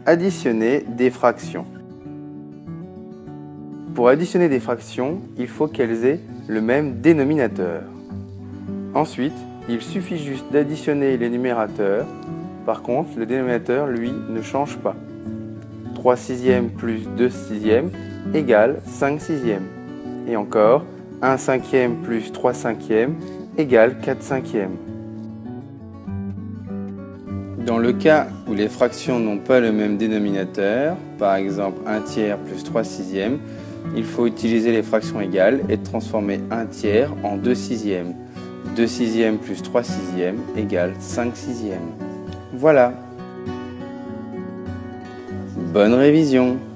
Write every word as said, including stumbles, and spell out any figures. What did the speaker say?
Additionner des fractions. Pour additionner des fractions, il faut qu'elles aient le même dénominateur. Ensuite, il suffit juste d'additionner les numérateurs. Par contre, le dénominateur, lui, ne change pas. trois sixièmes plus deux sixièmes égale cinq sixièmes. Et encore, un cinquième plus trois cinquièmes égale quatre cinquièmes. Dans le cas où les fractions n'ont pas le même dénominateur, par exemple un tiers plus trois sixièmes, il faut utiliser les fractions égales et transformer un tiers en deux sixièmes. deux sixièmes plus trois sixièmes égale cinq sixièmes. Voilà. Bonne révision!